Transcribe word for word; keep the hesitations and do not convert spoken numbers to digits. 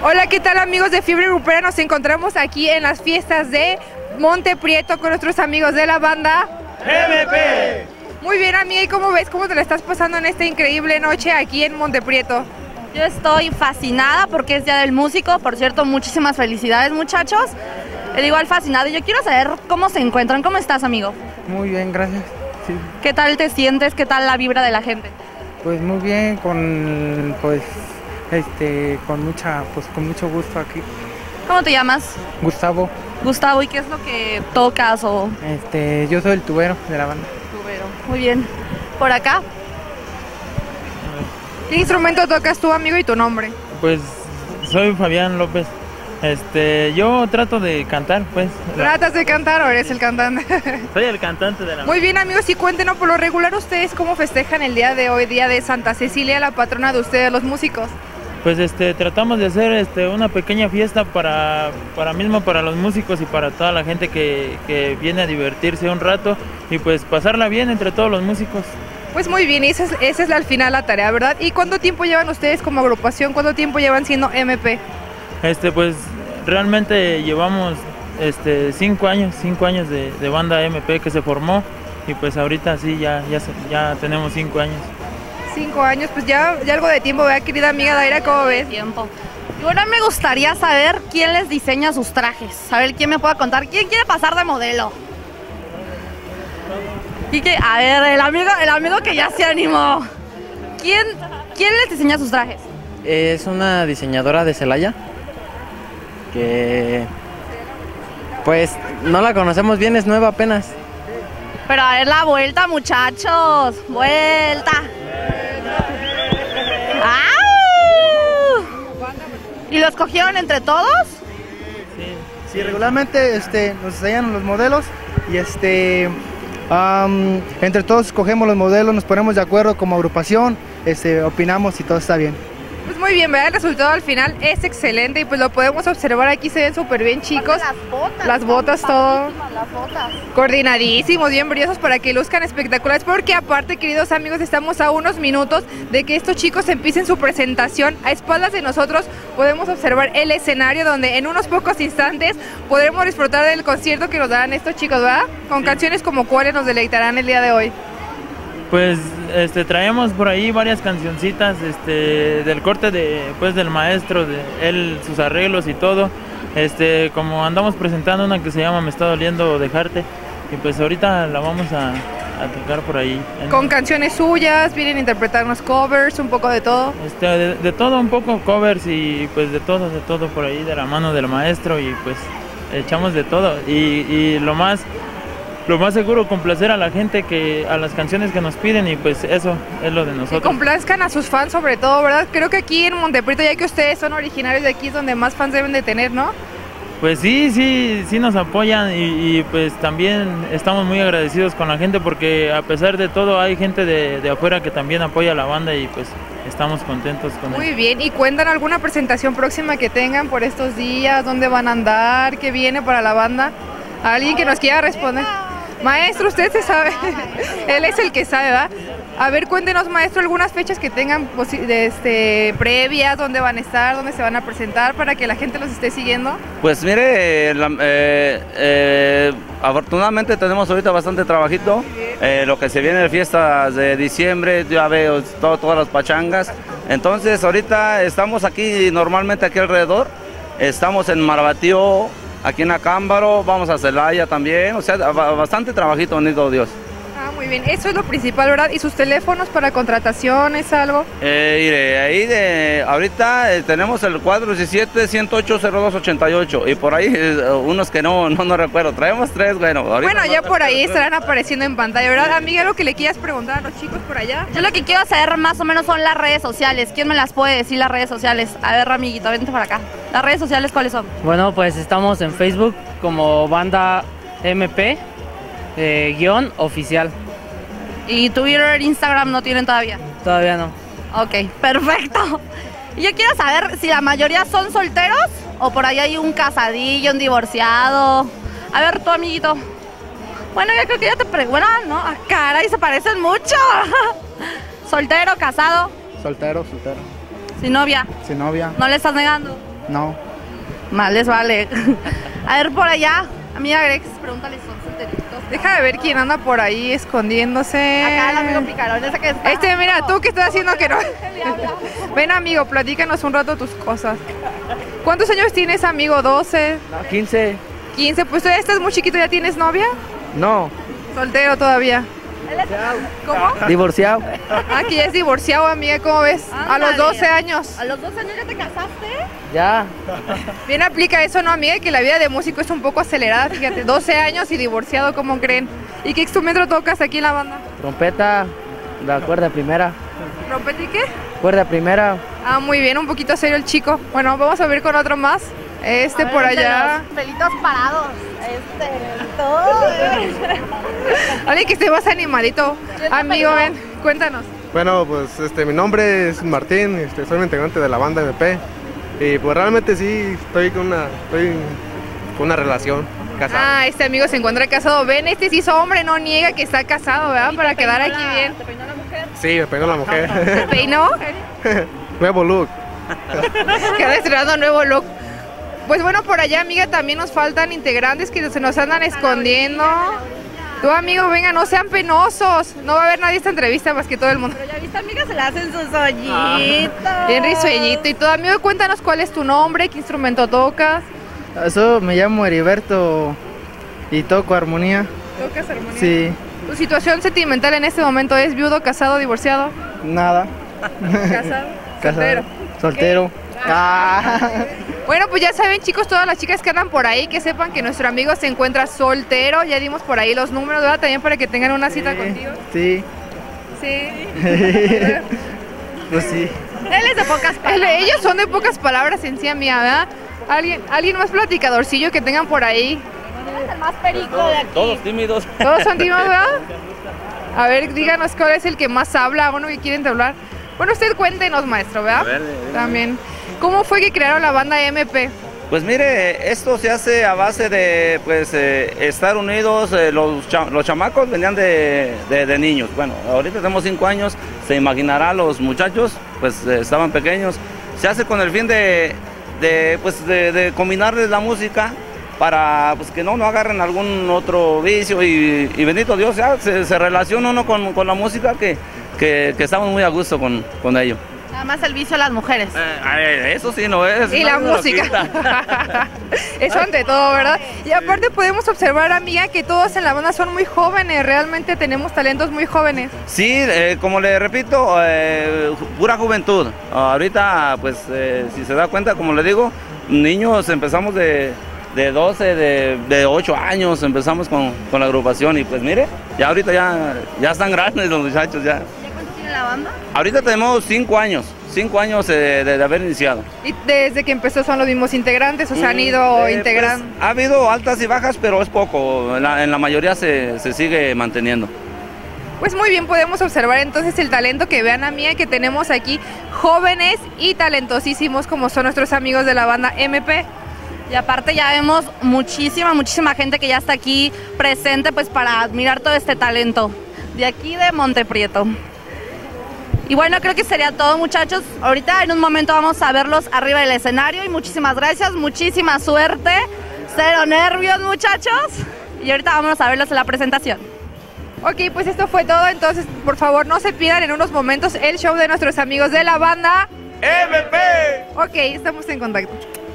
Hola, ¿qué tal amigos de Fiebre Grupera? Nos encontramos aquí en las fiestas de Monte Prieto con nuestros amigos de la banda M P. Muy bien, amiga, ¿y cómo ves? ¿Cómo te la estás pasando en esta increíble noche aquí en Monte Prieto? Yo estoy fascinada porque es Día del Músico. Por cierto, muchísimas felicidades, muchachos. Igual fascinada. Y yo quiero saber cómo se encuentran. ¿Cómo estás, amigo? Muy bien, gracias. Sí. ¿Qué tal te sientes? ¿Qué tal la vibra de la gente? Pues muy bien, con pues este con mucha pues con mucho gusto aquí. ¿Cómo te llamas? Gustavo. Gustavo, ¿y qué es lo que tocas o...? Este, yo soy el tubero de la banda. Tubero. Muy bien. ¿Por acá? ¿Qué instrumento tocas tú, amigo, y tu nombre? Pues soy Fabián López. Este, yo trato de cantar, pues. ¿Tratas de cantar o eres el cantante? Soy el cantante de la... Muy bien, amigos, y cuéntenos por lo regular ustedes cómo festejan el día de hoy, día de Santa Cecilia, la patrona de ustedes, los músicos. Pues este, tratamos de hacer este, una pequeña fiesta para, para mismo para los músicos y para toda la gente que, que viene a divertirse un rato y pues pasarla bien entre todos los músicos. Pues muy bien, esa es, esa es al final la tarea, ¿verdad? ¿Y cuánto tiempo llevan ustedes como agrupación? ¿Cuánto tiempo llevan siendo M P? Este, pues realmente llevamos este, cinco años, cinco años de, de banda M P que se formó y pues ahorita sí ya, ya, ya tenemos cinco años. Cinco años, pues ya, ya algo de tiempo, ¿verdad, querida amiga Daira? ¿Cómo ves? Tiempo. Y ahora me gustaría saber quién les diseña sus trajes. Saber quién me pueda contar. ¿Quién quiere pasar de modelo? Y que, a ver, el amigo, el amigo que ya se animó. ¿Quién, quién les diseña sus trajes? Es una diseñadora de Celaya que pues no la conocemos bien, es nueva apenas. Pero a ver la vuelta, muchachos. Vuelta. ¡Au! ¿Y lo escogieron entre todos? Sí, sí, regularmente este, nos enseñan los modelos y este um, entre todos escogemos los modelos, nos ponemos de acuerdo como agrupación, este, opinamos y todo está bien. Pues muy bien, ¿verdad? El resultado al final es excelente y pues lo podemos observar aquí, se ven súper bien, chicos. Las botas. Las botas, todo. Las botas. Coordinadísimos, bien brillosos para que luzcan espectaculares, porque aparte, queridos amigos, estamos a unos minutos de que estos chicos empiecen su presentación. A espaldas de nosotros podemos observar el escenario donde en unos pocos instantes podremos disfrutar del concierto que nos darán estos chicos, ¿verdad? Con canciones como cuáles nos deleitarán el día de hoy. Pues este, traemos por ahí varias cancioncitas este, del corte de, pues, del maestro, de él, sus arreglos y todo. Este, como andamos presentando una que se llama Me está doliendo dejarte y pues ahorita la vamos a, a tocar por ahí. Con canciones suyas, vienen a interpretarnos covers, un poco de todo. Este, de, de todo un poco, covers y pues de todo, de todo por ahí, de la mano del maestro y pues echamos de todo. Y, y lo más... Lo más seguro, complacer a la gente, que a las canciones que nos piden y pues eso es lo de nosotros. Que complazcan a sus fans sobre todo, ¿verdad? Creo que aquí en Monte Prieto, ya que ustedes son originarios de aquí, es donde más fans deben de tener, ¿no? Pues sí, sí, sí nos apoyan y, y pues también estamos muy agradecidos con la gente porque a pesar de todo hay gente de, de afuera que también apoya a la banda y pues estamos contentos con eso. Muy bien, ¿y cuentan alguna presentación próxima que tengan por estos días? ¿Dónde van a andar? ¿Qué viene para la banda? ¿Alguien que nos quiera responder? Maestro, usted se sabe, él es el que sabe, ¿verdad? A ver, cuéntenos, maestro, algunas fechas que tengan de este, previas, dónde van a estar, dónde se van a presentar, para que la gente los esté siguiendo. Pues mire, la, eh, eh, afortunadamente tenemos ahorita bastante trabajito, eh, lo que se viene de fiestas de diciembre, ya veo todo, todas las pachangas, entonces ahorita estamos aquí, normalmente aquí alrededor, estamos en Marabatío, aquí en Acámbaro, vamos a Celaya también, o sea, bastante trabajito, bonito Dios. Ah, muy bien, eso es lo principal, ¿verdad? ¿Y sus teléfonos para contrataciones, algo? Eh, iré, ahí de, ahorita eh, tenemos el cuatro diecisiete, ciento ocho, cero dos ochenta y ocho y por ahí eh, unos que no, no, no recuerdo, traemos tres, bueno. Bueno, ya no por ahí estarán apareciendo en pantalla, ¿verdad? Amiga, lo que le quieras preguntar a los chicos por allá. Yo lo que quiero saber más o menos son las redes sociales. ¿Quién me las puede decir las redes sociales? A ver, amiguito, vente para acá. ¿Las redes sociales cuáles son? Bueno, pues estamos en Facebook como banda M P eh, guión oficial. ¿Y Twitter, Instagram no tienen todavía? Todavía no. Ok, perfecto. Y yo quiero saber si la mayoría son solteros o por ahí hay un casadillo, un divorciado. A ver, tu amiguito. Bueno, yo creo que ya te preguntan, ¿no? Ah, caray, se parecen mucho. ¿Soltero, casado? Soltero, soltero. ¿Sin novia? Sin novia. ¿No le estás negando? No. Más les vale. A ver, por allá, amiga Grex, pregúntale si son solteritos. Deja de ver quién anda por ahí escondiéndose. Acá el amigo picarón, ese que está. Este, mira, tú que estás haciendo que no. Ven, amigo, platícanos un rato tus cosas. ¿Cuántos años tienes, amigo? ¿doce? No, quince. ¿quince? Pues tú ya estás muy chiquito, ¿ya tienes novia? No. ¿Soltero todavía? ¿Cómo? Divorciado. Ah, que ya es divorciado, amiga, ¿cómo ves? A los doce años. ¿A los doce años ya te casaste? Ya. Bien aplica eso, ¿no, amiga? Que la vida de músico es un poco acelerada, fíjate, doce años y divorciado, ¿cómo creen? ¿Y qué instrumento tocas aquí en la banda? Trompeta, la cuerda primera. ¿Trompeta y qué? Cuerda primera. Ah, muy bien, un poquito serio el chico. Bueno, vamos a ver con otro más. Este A ver, por el de allá. los pelitos parados. Este, todo. Alguien que esté más animadito. Amigo, ven, cuéntanos. Bueno, pues este, mi nombre es Martín, este, soy un integrante de la banda M P y pues realmente sí estoy con una, estoy con una relación casada. Ah, este amigo se encuentra casado. Ven, este sí es hombre, no niega que está casado, ¿verdad? Para quedar aquí bien. ¿Te peinó la mujer? Sí, me pegó la mujer. ¿Se peinó? Nuevo look. Queda estrenando nuevo look. Pues bueno, por allá, amiga, también nos faltan integrantes que se nos andan escondiendo. Tú, amigo, venga, no sean penosos. No va a haber nadie esta entrevista más que todo el mundo. Pero ya viste, amiga, se le hacen sus hoyitos. Bien risueñito. Y tú, amigo, cuéntanos cuál es tu nombre, qué instrumento tocas. Eso, me llamo Heriberto y toco armonía. ¿Tocas armonía? Sí, ¿Tu situación sentimental en este momento es viudo, casado, divorciado? nada. ¿Casado? Casado. Soltero. Ah. Bueno, pues ya saben, chicos, todas las chicas que andan por ahí, que sepan que nuestro amigo se encuentra soltero. Ya dimos por ahí los números, ¿verdad? También para que tengan una cita contigo. Sí, Sí. pues sí. Él es de pocas Él- palabras. Ellos son de pocas palabras en sí, amiga, ¿verdad? ¿Alguien, alguien más platicadorcillo que tengan por ahí? Es el más perico de aquí. Todos tímidos. ¿Todos son tímidos, verdad? A ver, díganos cuál es el que más habla, uno que quieren hablar. Bueno, usted cuéntenos, maestro, ¿verdad? A ver, dime. También. ¿Cómo fue que crearon la banda M P? Pues mire, esto se hace a base de pues eh, estar unidos. eh, los, cha- los chamacos venían de, de- de niños. Bueno, ahorita tenemos cinco años, se imaginará los muchachos, pues eh, estaban pequeños. Se hace con el fin de, de, pues, de, de combinarles la música para pues, que no, no agarren algún otro vicio y, y bendito Dios, ya se, se relaciona uno con, con la música que, que, que estamos muy a gusto con, con ello. Nada más el vicio a las mujeres. Eh, eso sí no es. Y no la se lo música. quita. Eso ante todo, ¿verdad? Y aparte podemos observar, amiga, que todos en la banda son muy jóvenes. Realmente tenemos talentos muy jóvenes. Sí, eh, como le repito, eh, ju- pura juventud. Ahorita, pues, eh, si se da cuenta, como le digo, niños empezamos de, de doce, de, de ocho años, empezamos con, con la agrupación y pues mire, ya ahorita ya, ya están grandes los muchachos ya. ¿Ya cuánto tiene la banda? Ahorita tenemos cinco años, cinco años eh, de, de haber iniciado. Y desde que empezó son los mismos integrantes, o se han ido Eh, integrando. pues, ha habido altas y bajas, pero es poco, en la, en la mayoría se, se sigue manteniendo. Pues muy bien, podemos observar entonces el talento que vean, amiga, que tenemos aquí, jóvenes y talentosísimos como son nuestros amigos de la banda M P. Y aparte ya vemos muchísima, muchísima gente que ya está aquí presente pues para admirar todo este talento de aquí de Monteprieto. Y bueno, creo que sería todo, muchachos. Ahorita en un momento vamos a verlos arriba del escenario y muchísimas gracias, muchísima suerte. Cero nervios, muchachos. Y ahorita vamos a verlos en la presentación. Ok, pues esto fue todo, entonces por favor no se pierdan en unos momentos el show de nuestros amigos de la banda M P. Ok, estamos en contacto.